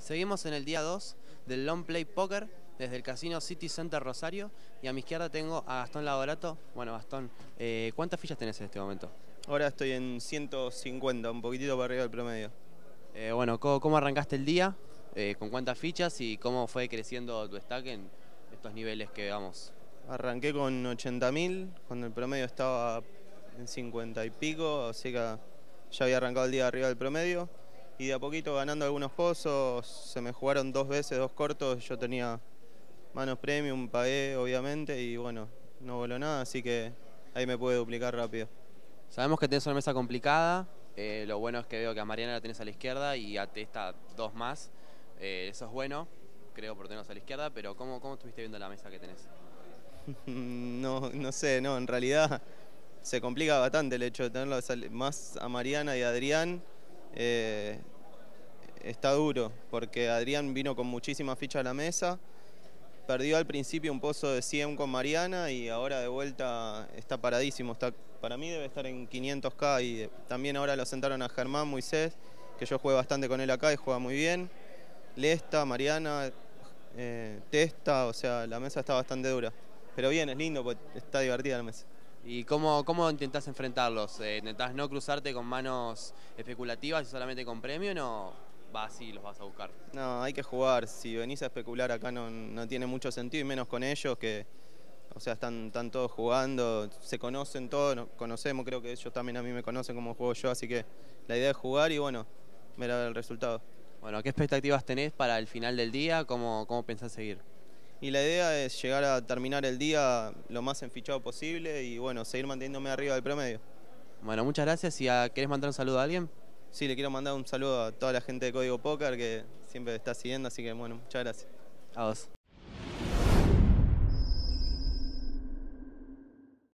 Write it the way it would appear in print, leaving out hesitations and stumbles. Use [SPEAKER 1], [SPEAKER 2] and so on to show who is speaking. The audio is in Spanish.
[SPEAKER 1] Seguimos en el día 2 del Long Play Poker desde el Casino City Center Rosario y a mi izquierda tengo a Gastón Lavorato. Bueno, Gastón, ¿cuántas fichas tenés en este momento?
[SPEAKER 2] Ahora estoy en 150, un poquitito para arriba del promedio.
[SPEAKER 1] Bueno, ¿cómo arrancaste el día? ¿Con cuántas fichas y cómo fue creciendo tu stack en estos niveles que vamos?
[SPEAKER 2] Arranqué con 80.000, cuando el promedio estaba en 50 y pico, así que ya había arrancado el día arriba del promedio. Y de a poquito ganando algunos pozos, se me jugaron 2 veces, 2 cortos, yo tenía manos premium, pagué obviamente y bueno, no voló nada, así que ahí me pude duplicar rápido.
[SPEAKER 1] Sabemos que tenés una mesa complicada, lo bueno es que veo que a Mariana la tenés a la izquierda y a Testa dos más. Eso es bueno, creo, por tenerlos a la izquierda, pero ¿cómo estuviste viendo la mesa que tenés?
[SPEAKER 2] No sé, no, en realidad se complica bastante el hecho de tenerlo más a Mariana y a Adrián. Está duro, porque Adrián vino con muchísimas fichas a la mesa, perdió al principio un pozo de 100 con Mariana y ahora de vuelta está paradísimo. Para mí debe estar en 500k y también ahora lo sentaron a Germán Moisés, que yo jugué bastante con él acá y juega muy bien. Lesta, Mariana, Testa, o sea, la mesa está bastante dura. Pero bien, es lindo, porque está divertida la mesa.
[SPEAKER 1] ¿Y cómo intentás enfrentarlos? ¿Intentás no cruzarte con manos especulativas y solamente con premio o no vas y los vas a buscar?
[SPEAKER 2] No, hay que jugar. Si venís a especular acá no tiene mucho sentido, y menos con ellos que, o sea, están todos jugando, se conocen todos, nos conocemos, creo que ellos también a mí me conocen como juego yo, así que la idea es jugar y bueno, ver a ver el resultado.
[SPEAKER 1] Bueno, ¿qué expectativas tenés para el final del día? ¿Cómo pensás seguir?
[SPEAKER 2] Y la idea es llegar a terminar el día lo más enfichado posible y bueno, seguir manteniéndome arriba del promedio.
[SPEAKER 1] Bueno, muchas gracias. ¿Y querés mandar un saludo a alguien?
[SPEAKER 2] Sí, le quiero mandar un saludo a toda la gente de Código Póker que siempre está siguiendo, así que bueno, muchas gracias.
[SPEAKER 1] A vos.